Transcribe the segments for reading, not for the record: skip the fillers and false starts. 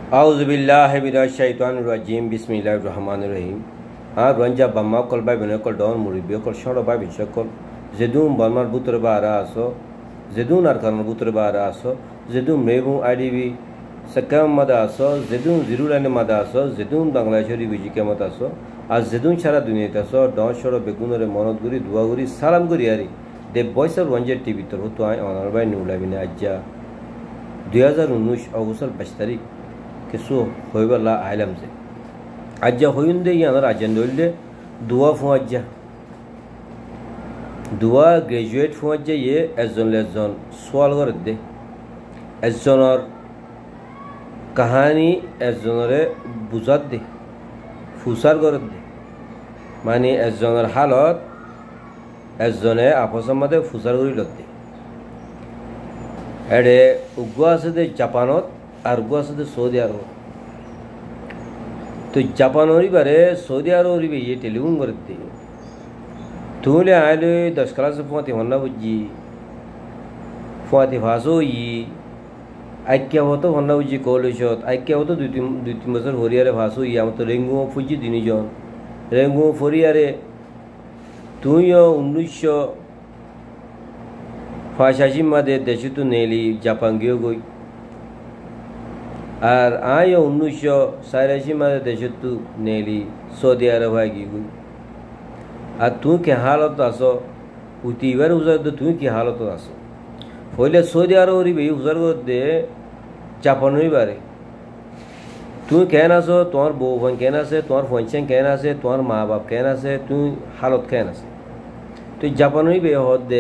Auzubillahi minasyaitonirrajim. Bismillahirrahmanirrahim. Ranja bamma kol bay bene kol don muribio kol shodo bay bin shakol. Zedun balmar butre bara aso. Zedun arkan butre bara aso. Zedun mebu IDV sakam mada aso. Zedun zirulane mada aso. Zedun Bangladeshori bijike mata aso. Az zedun chara duniyata aso. Don shodo begunore monod guri dua guri salam guri ari. The voice of Ranja TV tor hoto ay onar bay nula bine ajja 2019 Augustal 5 तारीख किसो होइबला आलम से अज्जा होयुंदे यानर अजंदोल्दे दुआ फु अज्जा दुआ graduate फु अज्जा ये एजन लेजन सवाल करदे एजनर कहानी एजनरे बुझात दे फुसार करदे माने एजनर हालत एजने आपस मधे फुसार करि लदे एडे उगवा से दे जापानत আর গো আছে সৌদি আরব তো জাপানোরি বারে সৌদি আরবরি বে টেলিফোন করতে তুলে আইলে 10 ক্লাস পৌঁতে হন্না বুঝি পৌঁতে ভাষো ই আইকিয়া হতো হন্না বুঝি কলেজত আইকিয়া হতো দুই তিন বছর হরিয়ারে ভাষো ই আমতো রেঙ্গু ফুজি দিনিজন রেঙ্গু ফরিয়ারে তুইও 1985 মাদে দেশে তো নেলি জাপান গিয়ে গই আর আয়ো 1984 মাদে দেশে তো নেলি সৌদি আরব গিয়ে গই আর তুই কি হালত আছো উতিবার উজার তুই কি হালত আছো হইলে সৌদি আরবরি বে উজার দে জাপানই বারে তুই কেন আছো তোমার বউ বোন কেন আছে তোমার ফোনছেন কেন আছে তোমার মা বাপ কেন আছে তুই হালত কেন আছে তুই জাপানই বে হদে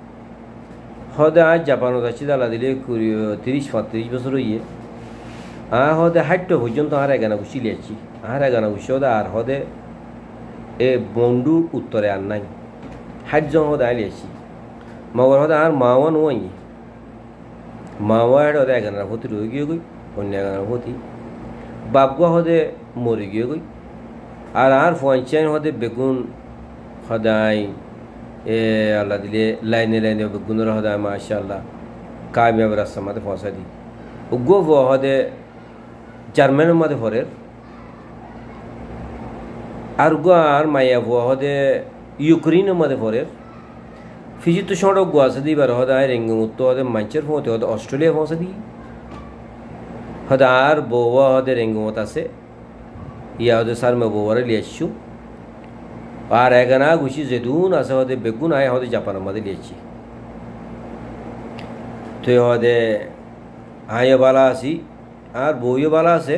আজ জাপানত আছি দালা দিলে 30-35 বছর হইয়ে হদে হাইটো পর্যন্ত আর এগানা গুছি লিয়েছি আর এগানা গুছি হদে আর হদে এ বন্ধু উত্তরে আর নাই হাইজন হদে আলিয়েছি মগর হদে আর মাওয়া নই মাওয়া হদে এগানার ভতি রয়ে গিয়ে গই অন্য এগানার ভতি বাপগা হদে মরে গিয়ে গই আর ফোনচাইন হদে বেগুন হদাই এ আল্লাহ দিলে লাইনে লাইনে বেগুনের হদায় মাশাআল্লাহ কামিয়াব রাস্তা মাঝে পৌঁছা দি উগো হদে জার্মানের মধ্যে ফরের আর গো আর মাইয়া হদে ইউক্রেনের মধ্যে ফরের ফিজি তো সড়ক গো আছে দিবার হদায় রেঙ্গুমুত্ত হদে মাঞ্চের পৌঁছে হদে অস্ট্রেলিয়া পৌঁছা দি হদে আর বউয়া হদে রেঙ্গুমত আছে ইয়া হদে সার মে বউয়ারে লিয়েছু আর এগানা গুছি জেদুন আছে হদে বেগুন আয় হদে জাপানের মধ্যে লিয়েছি তো হদে আয় বালা আছি আর বউও বালা আছে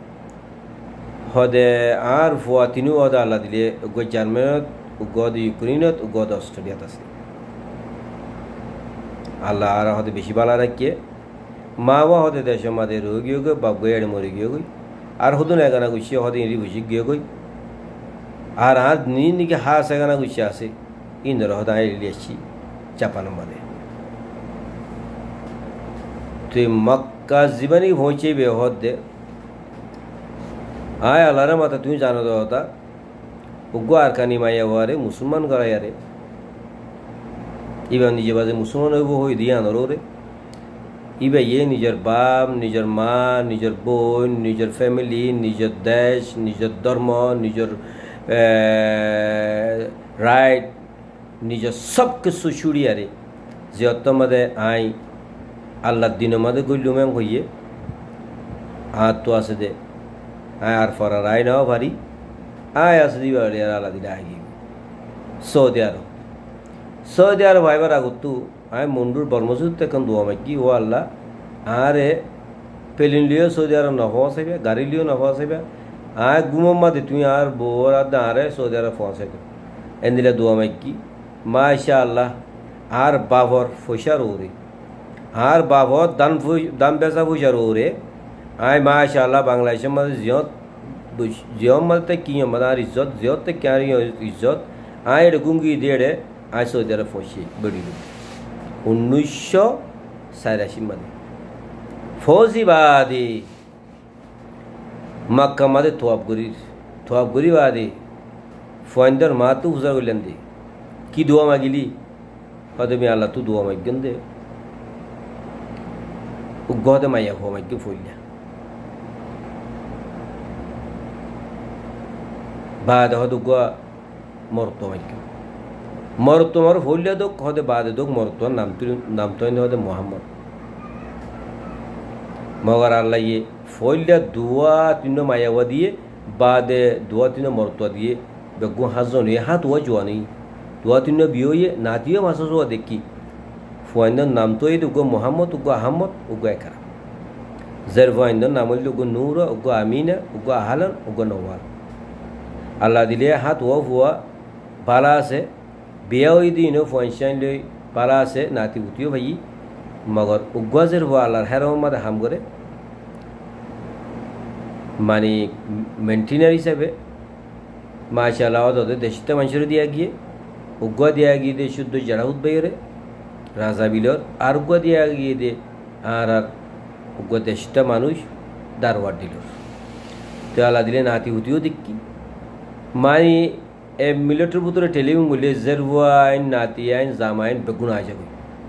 হদে আর ফুয়া তিনু হদে আল্লাহ দিলে গো জার্মানত গদ ইউক্রেনত গদ অস্ট্রেলিয়াত আছে আল্লাহ আর হদে বেশি বালা রাখিয়ে মাওয়া হদে দেশের মাঝে রয়ে গিয়ে গই বাপ গই মরে গিয়ে গই আর হদুন এগানা গুছি হদে ইরি বুঝি গিয়ে গই আর নিকে হাস এগানা গুছি আছে ইন্দর হদে আই লিয়েছি জাপানের মাঝে তুই মক্কা জীবনী পৌঁছে বে হদে আয় আল্লাহর মাতা তুমি জানো তো হতা উগ্র আর কানি মাইয়া ওয়ারে মুসলমান করা ইয়ারে ইবা নিজে বাজে মুসলমান হইব হই দিয়া নরে ইবা ইয়ে নিজের বাপ নিজের মা নিজের বোন নিজের ফ্যামিলি নিজের দেশ নিজের ধর্ম নিজের রাইট নিজের সব কিছু ছুড়িয়ারে যে অত্তমাদে আই আল্লাহর দিনের মাঝে গইলুম এম হইয়ে আর তো আছে দে আয় আর ফরার আয় নাও ভারি আয় আছে দিবার আর আল্লাহ দিলে আই সৌদি আরব ভাইবার আগত আয় মন্ডুর বর্মসূত্র এখন দোয়া মাইকি ও আল্লাহ আরে পেলিন লিও সৌদি আরব না পৌঁছাইবে গাড়ি লিও না পৌঁছাইবে আয় গুমম মাদে তুমি আর বউর আদা আরে সৌদি আরব পৌঁছাইবে এন্দিলে দোয়া মাইকি মাশা আল্লাহ আর বাবর ফসার ওরে আর বাবর দান বেচা পয়সার ওরে আয় মাশাআল্লাহ বাংলাদেশের মাঝে জিয়ম মাঝে কি মানে আর ইজ্জত জিয়তে ক্যার ইজ্জত আয় এটা গুঙ্গি দিয়ে আয় সৌদি আরব ফসি বেড়িল 1984 মাঝে ফৌজিবাদী মক্কা মাঝে থোয়াবগরি বাদী ফয়েন্দার মা তো হুজা করলেন দে কি দোয়া মাগিলি হয়তো আমি আল্লাহ তো দোয়া মাগেন দে উগ্গহতে মাইয়া হো মাইকে ফইলা بعد هذا قا مرتو مكة مرتو مر فوليا دوك هذا بعد دوك مرتو نامتو إنه هذا محمد مگر الله يه فوليا دوا تينو مايا وديه بعد دوا تينو مرتو ديه بقول هزون يه هات وجواني دوا تينو بيويه ناتيه ماسو سوا دكي فويندن نامتو إيه دوك محمد دوك أحمد دوك إكرام زر فويندن نامل دوك نورا دوك أمينة دوك أهلن دوك نوار Allah dile hat wafua balase biyawi dino fuanshan le balase nati utiyo bhai magar ugwazer wala hero mad ham gore mani maintainer hisabe mashallah ode deshita manshur diya giye ugwa diya giye de shuddo jarahut bayre raza bilor ar ugwa diya giye de ar ugwa deshita manush darwar dilor to Allah dile nati utiyo dikki मानी ए military बुतरे टेलीविंग मुले जरवाइन नातियाइन जामाइन बेगुन आ जाए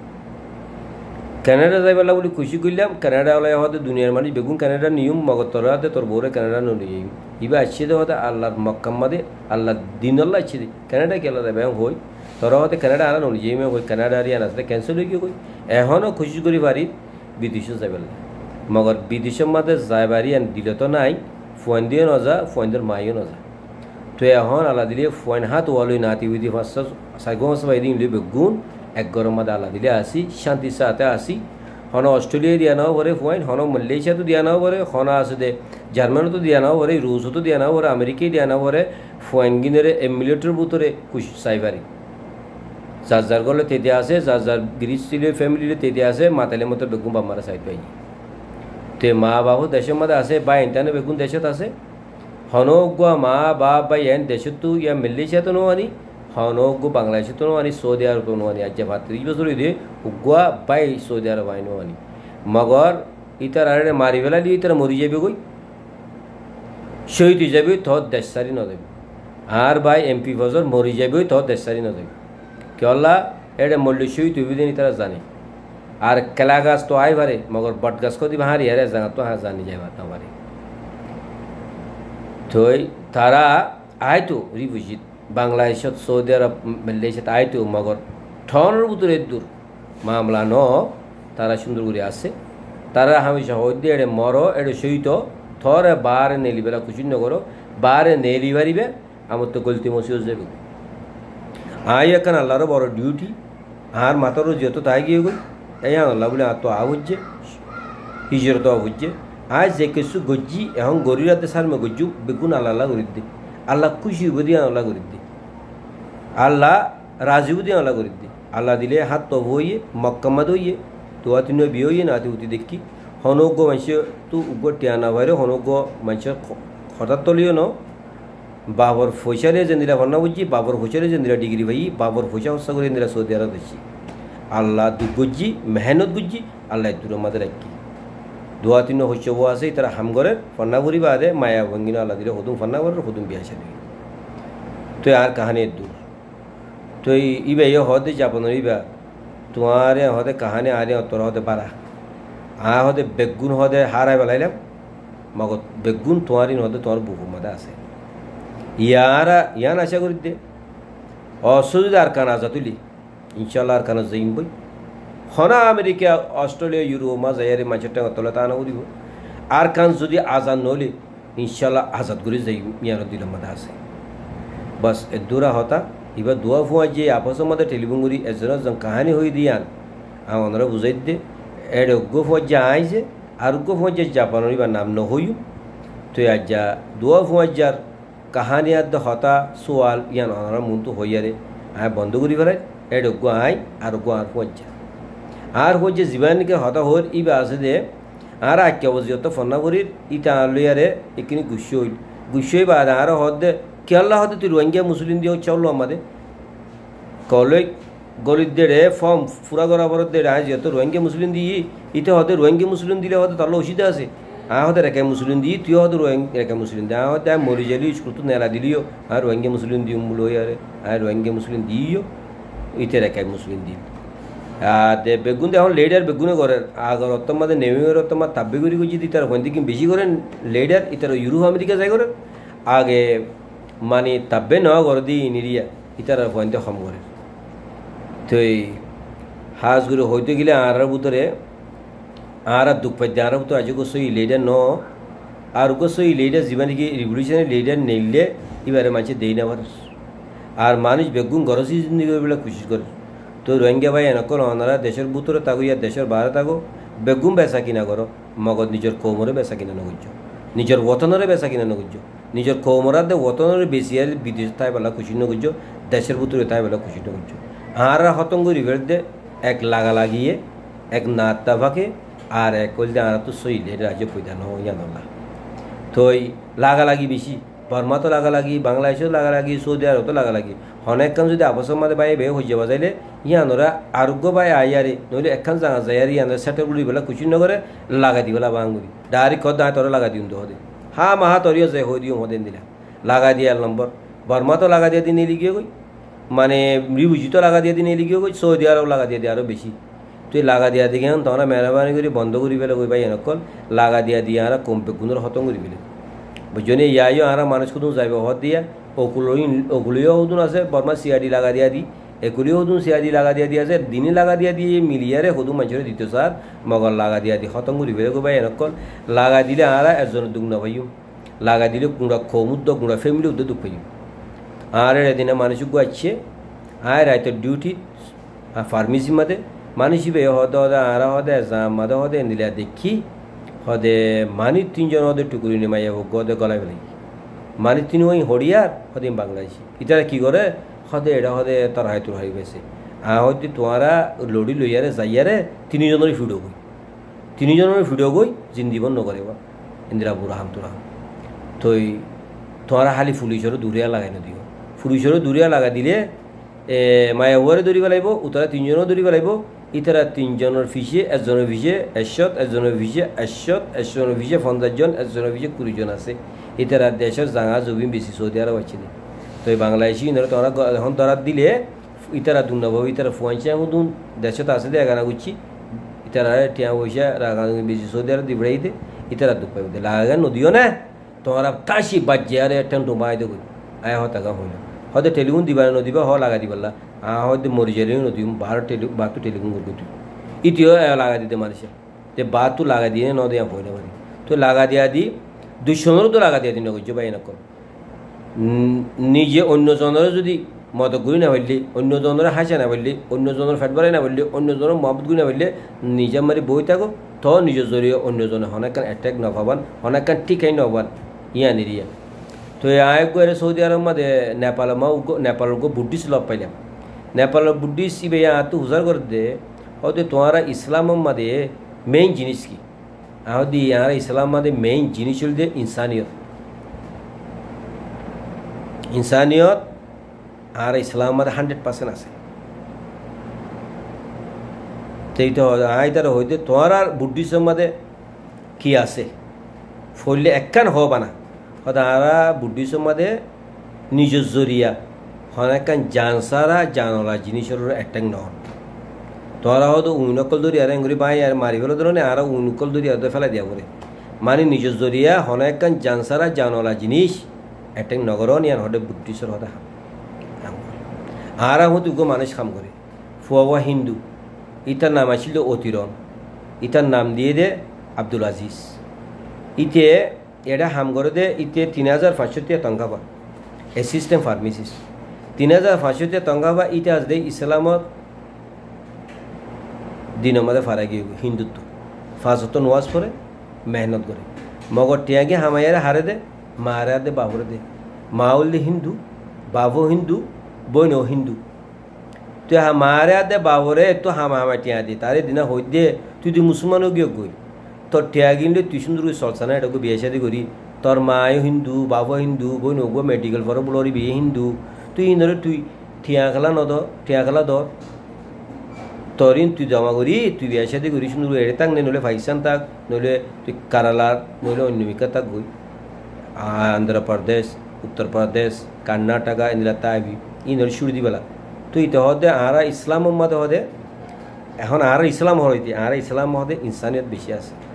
Canada जाए वाला बोली खुशी गुल्लाम Canada वाला यहाँ तो दुनिया में बेगुन कनाडा नियम मगर तोरा ते तोर बोरे कनाडा नो नियम इबा अच्छे तो होता अल्लाह मक्कम मदे अल्लाह दिन अल्लाह अच्छे दे कनाडा के अल्लाह बैंक होई तोरा होते कनाडा आला नो नियम में कोई कनाडा रिया ना से कैंसिल हो गया कोई ऐहोनो खुशी गुरी बारी विदेशों जाए वाला मगर विदेशों मदे जाए बारी अन दिले तो ना आई फुंदियो ना जा फुंदर मायो ना जा तो यहाँ अल्लाह दिले फ़ोन हाथ वालों नाती हुई थी फंसा साइगों से वायदी मिले बेगुन एक गरम मत अल्लाह दिले आसी शांति से आते आसी हनो ऑस्ट्रेलिया दिया ना वरे फ़ोन हनो मलेशिया तो दिया ना वरे हनो आसे दे जर्मनी तो दिया ना वरे रूस तो दिया ना वरे अमेरिका दिया ना वरे फ़ोन गिनेरे एमिलेटर बुतरे कुछ साइबारी ज़ाज़ार को ले तेरे आसे ज़ाज़ार ग्रीस सिले फैमिली ले तेरे आसे माताले मत बेगुन बामारा साइड पे ते माँ बाबू देशों मत आसे बाय इंटरने बेगुन देशों तासे हनोगो माँ बाप भाई एन देशतु या मलेशिया तो नोवानी हनोगो बांग्लादेश तो नोवानी सऊदी अरब तो नोवानी आज बात रिज बसुरी दे उगवा भाई सऊदी अरब आई नोवानी मगर इतर आरे मारी वेला ली इतर मरी जाबे कोई शहीद जाबे तो देशसारी न देबे आर भाई एमपी फजर मरी जाबे तो देशसारी न देबे केला एडे मल्ली शहीद हुई दिन इतर जाने आर कलागास तो आए बारे मगर बटगास को दी बाहर यारे जाना तो हाँ जानी जाए बात हमारी तो तारा आए तो refugee Bangladesh Saudi Arab Malaysia आए तो मगर ठन बुतरे दूर मामला न तारा सुंदर गुरी आसे तारा हमेशा हो दे एडे मरो एडे शहीद थोड़े बाहर नेली बेला कुछ न करो बाहर नेली बारी बे हम तो गलती मसीह से भी आये कन अल्लाह रो बड़ो ड्यूटी आर मातारो जेतो तागी गई यहाँ अल्लाह बोले तो आवुज्जे हिजर तो आवुज्जे आज जेकेसु गज्जी एहं गोरिरा देशार में गज्जू बेगुन अल्लाह गरिद्दे अल्लाह खुशी बुदिया अल्लाह गरिद्दे अल्लाह राजी बुदिया अल्लाह गरिद्दे अल्लाह दिले हाथ तो होइए मक्कमद होइए तो आतिनो भी होइए नाति उति देखी हनोगो मंशे तू उगो टियाना वारे हनोगो मंशे खता तलियो न बाबर फोशारे जंदिला वरना बुज्जी बाबर फोशारे जंदिला डिग्री भाई बाबर फोशा होसा करे जंदिला सऊदी अरब देशी अल्लाह दु गज्जी मेहनत गज्जी अल्लाह दुरो मदर रखी दुआ तीनों होशो वो आसे इतना हम करे फन्ना बुरी बात है माया वंगिना अल्लाह दिले खुदुम फन्ना वर खुदुम बिया चले तो यार कहानी दूर तो इबे ये होदे जापन इबे तुम्हारे होदे कहानी आ रहे तोरा होदे बारा आ होदे बेगुन होदे हारा बेलाइलाम मगर बेगुन तुम्हारी होदे तुम्हार बुकु मदा आसे यारा यान आशा करी दे असुविधा अरकान आजातुली इंशाल्लाह अरकान जाइम बई हना अमेरिका ऑस्ट्रेलिया यूरोप मा जायारे मानसिफ्रा तलताना उदिबो आरकान जुदि आजाद नले इंशाल्लाह आजाद गुरी जाइम यानो दिल मदा आसे बस एदुरा होता इबा दुआ फुआ जे आपस मदे टेलीफोन एजना जन कहानी होई दियान आ ओनरा बुझाइ दे एडो गो फुआ आइजे आर गो फुआ जापान इबा नाम न होयु तो आजा दुआ फुआ जार कहानी अद होता सवाल यान ओनरा मुंतु होयारे आ बंद गुरी बराय एडो गो आइ आर गो आर फुआ आर हो जे जीवन के होता होर इबा आसे दे आर आक्या वजियो तो फन्ना गुरी इता लयारे इकनी गुशोई बाद आर होदे केला होते तु रोहिंग्या मुस्लिम दियो चलो आमादे कॉलेज गलिदे रे फॉर्म पूरा करा बर दे आज तो रोहिंग्या मुस्लिम दी इते होते रोहिंग्या मुस्लिम दिले होते तल्लो उशिदा आसे आ होते रेके मुस्लिम दी तु होते रोहिंग्या रेके मुस्लिम दा होते मोरी जली स्कूल तो नेला दिलियो आ रोहिंग्या मुस्लिम दी मुलो यारे आ रोहिंग्या मुस्लिम दियो इते रेके मुस्लिम दी दे बेगुन दे लेडर बेगुने करे आगर अतमदे नेवियर अतम ताब्बेगुरी को जिति तार होंदी कि बेशी करे लेडर इतर यूरोप अमेरिका जाय करे आगे মানে তাব্বে ন ঘর দি নিরিয়া ইতার পয়েন্টে কম করে তো এই হাঁসগুলো হইতে গেলে আর ভিতরে আর দুঃখ পাইতে আর ভিতরে আজ গোসই লিডার ন আর গোসই লিডার জীবন কি রিভলিউশনের লিডার নেইলে এবারে মানুষের দেই না পারে আর মানুষ বেগুন গরসি জিন্দি করবে কোশিশ করে তো রোহিঙ্গা ভাই এনকল ওনারা দেশের ভিতরে থাকো ইয়া দেশের বাইরে থাকো বেগুন বেচা কিনা করো মগজ নিজের কৌমরে বেচা কিনা নগুজ নিজের ওতনরে বেচা কিনা নগুজ নিজের কৌমরার দে ওতনরে বেশি আর বিদেশ তাই বেলা খুশি নগুজ দেশের ভিতরে তাই বেলা খুশি নগুজ আর হতঙ্গ রিভের দে এক লাগা লাগিয়ে এক নাত্তা ফাঁকে আর এক কলদে আর তো সইলে রাজ্য পৈদান ইয়ানল্লা তো লাগালাগি বেশি বর্মা তো লাগালাগি বাংলাদেশেও লাগালাগি সৌদি আরবও লাগালাগি অনেকক্ষণ যদি আবসর মাঝে বাইরে বে হয়ে যাওয়া যাইলে ইয়ানোরা আরোগ্য বাই আইয়ারে নইলে একখান জানা যায় আর ইয়ানোর সেটেল গুলি বেলা খুশি নগরে লাগাই দিবেলা বাঙুরি ডাইরেক্ট কদ দায় তোরা লাগা দিন তো হদে হা মাহা তরিও যায় হয়ে দিও হদেন দিলা লাগা দিয়ে এক নম্বর বর্মা তো লাগা দিয়ে দিন এলি গিয়ে গই মানে রিবুজি তো লাগা দিয়ে দিন এলি গিয়ে গই সৌদি আরব লাগা দিয়ে আরও বেশি তুই লাগা দিয়া দিকে তোমরা মেহরবানি করে বন্ধ করি পেলে কই ভাই এনকল লাগা দিয়া দিয়ে আর কমপে গুণের হতম করি পেলে বুঝলি ইয়াইও আর মানুষ কুদুম যাইব হদ দিয়া ওগুলিও হদুন আছে বর্মা সিআডি লাগা দিয়া দি এগুলিও হদুন সিআডি লাগা দিয়া দিয়ে আছে দিনে লাগা দিয়া দিয়ে মিলিয়ারে হদু মানুষের দিত স্যার মগর লাগা দিয়া দি হতম করি পেলে কই ভাই এনকল লাগা দিলে আর একজনের দুঃখ না পাইও লাগা দিলে গুঁড়া খৌমুদ্দ গুঁড়া ফ্যামিলি উদ্যোগ দুঃখ পাইও আর এদিনে মানুষ গুয়াচ্ছে আর রাইতের ডিউটি ফার্মেসি মাদে মানুষ বে হদে হদে আর হদে জাম মাদে হদে নিলে দেখি হদে মানি তিনজন হদে টুকুরি নেমাইয়া গদে গলায় ফেলাই মানি তিন ওই হরিয়ার হদে বাংলাদেশি ইতারা কি করে হদে এটা হদে তার হাই তোর হাই গেছে হয়তো তোমারা লড়ি লইয়ারে যাইয়ারে তিনজনের ভিডিও গই তিনজনের ভিডিও গই জিন্দিবন নকরে বা ইন্দিরা বুড়া হাম তোরা তো তোমারা খালি পুলিশেরও দূরিয়া লাগাই দিও পুলিশেরও দূরিয়া লাগা দিলে মায়া ওয়ারে দৌড়িব লাগিব উতারা তিনজনও দৌড়িব লাগিব ইতারা তিনজনের ফিসে একজনের ফিসে 100 একজনের ফিসে 100 একজনের ফিসে 50 জন একজনের ফিসে 20 জন আছে ইতারা দেশের জাঙা জবিন বেশি সৌদি আরব আছে তো এই বাংলাদেশি তোরা এখন ধরা দিলে ইতারা দুর্নভাবে ইতারা ফুয়াইছে দুন দেশে তো আছে দে এগানা গুচ্ছি ইতারা টিয়া পয়সা রাগা বেশি সৌদি আরব দিবড়াই দে ইতারা দুঃখ পাইবে লাগা নদীও না তোরা তাসি বাজ্যে আর একটা ডুবাই দেবো আয় হতাগা হইল হয়তো টেলিফোন দিবা নদিবা হ লাগা দিবাল্লা হয়তো মরি যাইলেও নদীম বাতো টেলিফোন করবি তুই ইতিও লাগা দিতে মানুষে যে বাতো লাগা দিয়ে ন দেয়া ভয় না পারি তো লাগা দিয়া দি দুইজনেরও তো লাগা দিয়া দিন করছো বা এরকম নিজে অন্যজনেরও যদি মত গুলি না পারলি অন্যজনের হাসা না পারলি অন্যজনের ফ্যাট বাড়াই না পারলি অন্যজনের মহব্বত গুলি না পারলে নিজে মারি বই থাকো তো নিজের জড়িয়ে অন্যজনে হনাকান অ্যাটাক নভাবান হনাকান ঠিকাই নভাবান ইয়া নিরিয়া তো আয় গেলে সৌদি আরব মাঝে নেপালের বুদ্ধিস্ট লব পাইলাম নেপালের বুদ্ধিস্ট ইবে তো হুজার করে দে হয়তো তোমারা ইসলামের মাঝে মেইন জিনিস কি হয়তো ইয়ার ইসলাম মাঝে মেইন জিনিস হল যে ইনসানিয়ত আর ইসলাম মাঝে 100% আছে সেইটা আয় তারা হইতে তোমার আর বুদ্ধিস্টের মাঝে কি আছে ফলে একখান হবা না হদারা বুদ্ধিস্টের মাঝে নিজের জরিয়া হনাকান জানসারা জানলা জিনিসের একটা নন তোরা হয়তো উনকল ধরি আর এঙ্গুরি বাই আর মারি ফেলো ধরনে আর উনকল ধরি আর ফেলা দিয়া করে মানে নিজের জরিয়া হনাকান জানসারা জানলা জিনিস একটা নগরন ইয়ার হদে বুদ্ধিস্টের হদা আর হতো উগো মানুষ কাম করে ফুয়া হিন্দু ইতার নাম আসছিল অতিরন ইতার নাম দিয়ে দে আব্দুল আজিজ ইতে এটা হাম করে দে ইতে 3500 টঙ্কা পা অ্যাসিস্ট্যান্ট ফার্মেসিস্ট 3500 টঙ্কা পা ইতে আজ দে ইসলামত দিন আমাদের ফারা গিয়ে হিন্দুত্ব ফাঁসত নোয়াজ পড়ে মেহনত করে মগর টিয়াগে হামাইয়ারে হারে দে মারা দে বাবরে দে মা উল্লে হিন্দু বাবু হিন্দু বইনও হিন্দু তুই মারা দে বাবরে তো হামা টিয়া দি তারে দিনা হই দে তুই তুই মুসলমানও গিয়ে গই তোর টিয়া কিনলে তুই সুন্দর চলছে না এটাকে বিয়ে শাদি করি তোর মাও হিন্দু বাবা হিন্দু বই নগো মেডিকেল পরে বলি বিয়ে হিন্দু তুই ইন্দরে তুই ঠিয়া খেলা ঠিয়া খেলা ধর তরিন তুই জমা করি তুই বিয়ে শাদি করি সুন্দর এড়ে থাক নইলে পাকিস্তান থাক নইলে তুই কেরালার নইলে অন্যমিকা থাক গই অন্ধ্রপ্রদেশ উত্তরপ্রদেশ কর্ণাটকা ইন্দিরা তাইবি ইন্দরে শুরু দিবেলা তুই তো হদে আর ইসলামের মধ্যে হদে এখন আর ইসলাম হইতে আর ইসলাম মধ্যে ইনসানিয়ত বেশি আছে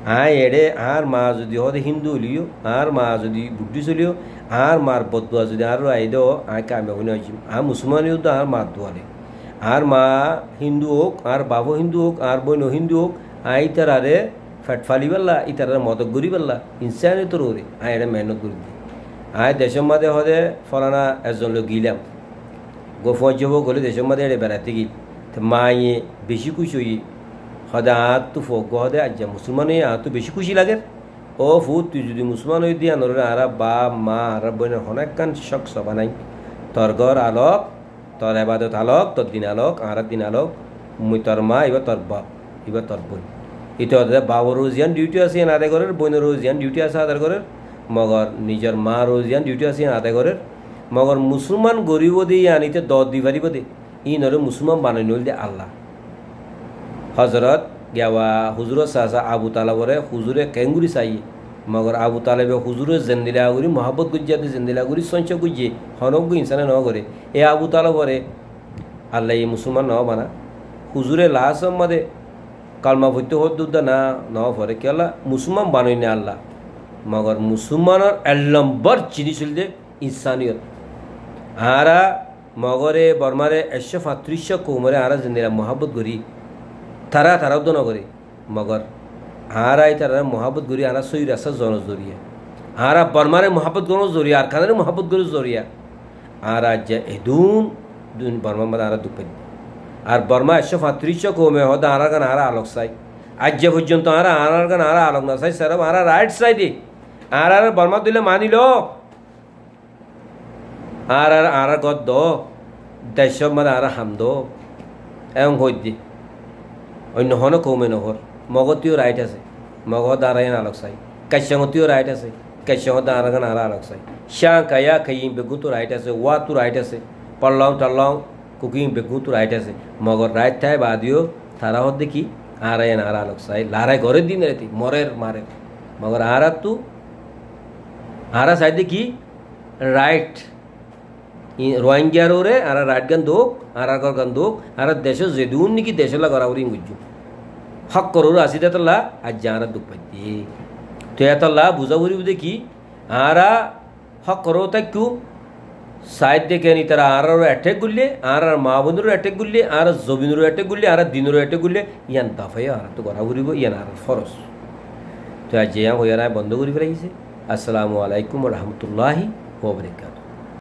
আয় এড়ে আর মা যদি হদে হিন্দু হলিও আর মা যদি বুদ্ধিস্ট হলিও আর মার বদুয়া যদি আর আইদ আয় কামে হইন হয়েছি আর মুসলমানিও তো আর মার দোয়ালে আর মা হিন্দু হোক আর বাবু হিন্দু হোক আর বইন হিন্দু হোক আই তারারে ফ্যাট ফালি পাল্লা ই তারা মদক গড়ি পাল্লা ইনসানি তোর ওরে আয় এটা মেহনত করি দিই আয় দেশের মাঝে হদে ফলানা একজন লোক গিলাম গোফজ যাব গলে দেশের মাঝে এড়ে বেড়াতে গিল মায়ে বেশি খুশি হই হদে আত তো ফোক হদে আজ মুসলমান হয়ে আত তো বেশি খুশি লাগে ও ফু তুই যদি মুসলমান হয়ে দিয়া নরে আরা বাপ মা আর বোনের অনেক কান শখ সবা নাই তোর ঘর আলোক তোর এবাদত আলোক তোর দিন আলোক আর দিন আলোক মুই তোর মা এবার তোর বাপ এবার তোর বোন এটা বাবর রোজিয়ান ডিউটি আছে আদায় করের বোনের রোজিয়ান ডিউটি আছে আদায় করের মগর নিজের মা রোজিয়ান ডিউটি আছে আদায় করের মগর মুসলমান গরিব দিয়ে আনিতে দর দি পারিব দে ই নরে মুসলমান বানাই নইল দে আল্লাহ হজরত গেওয়া হুজুরের চাচা আবু তালাবরে হুজুরে কেঙ্গুরি চাই মগর আবু তালেবে হুজুরে জেন্দিলা গুড়ি মহাব্বত গুজিয়াতে জেন্দিলা গুড়ি সঞ্চ গুজিয়ে হনক গু ইনসানে ন করে এ আবু তালাবরে আল্লাহ এই মুসলমান ন বানা হুজুরে লাশ মাদে কালমা ভৈত্য হদ্দুদ্দা না ন ফরে কেলা মুসলমান বানাই না আল্লাহ মগর মুসলমানের এলম্বর চিনি চল দে ইনসানিয়ত আরা মগরে বর্মারে 135 কৌমরে আরা জেন্দিলা মহাব্বত করি তারাও তো নগরে মগর আরাই তারা মহাব্বত করি আরা সই রাস্তা জন জরিয়া আরা বর্মারে মহাব্বত গণ জরিয়া আর খানারে মহাব্বত করে জরিয়া আর আজ এদুন দুন বর্মা মাদা আরা দুঃখ আর বর্মা 135 কৌমে হদা আরা গান আরা আলোক চাই আজ পর্যন্ত আরার গান আরা আলোক না চাই স্যার আরা রাইট সাইডে আর বর্মা দিলে মানিল আর গদ দ দেশ মানে আর হাম দ এমন হই দি অন্য হন কমে নহর মগতিও রাইট আছে মগহ দাঁড়াই আলোক চাই কাশ্যংতিও রাইট আছে কাশ্যং দাঁড়াগান আর আলোক চাই শ্যাং কায়া খাইম বেগুন তো রাইট আছে ওয়া তো রাইট আছে পল্লাও টাল্লাও কুকিং বেগুন তো রাইট আছে মগর রাইট থাই বাদিও তারা হদ দেখি আরাই আর আলোক চাই লারাই ঘরের দিন রেতি মরের মারের মগর আর তু আরা চাই দেখি রাইট রোহিঙ্গিয়ার ওরে আর রাইট গান দোক আর গান দোক আর দেশ যেদুন নাকি দেশলা গড়াউরি গুজু হক করোর আসি তেতলা আজ যারা দুঃখ পাইতে তো এতলা বুঝাবুঝি দেখি আরা হক করো তাই কু সাইড দেখে নি তারা আর অ্যাটেক করলে আর মা বোনেরও অ্যাটেক করলে আর জবিনেরও অ্যাটেক করলে আর দিনেরও অ্যাটেক করলে ইয়ান দাফাই আর তো গড়া ঘুরিব ইয়ান আর ফরস তো আজ যে হইয়ারা বন্ধ করে ফেলাইছে আসসালামু আলাইকুম রহমতুল্লাহি ওয়া বারাকাতুহু।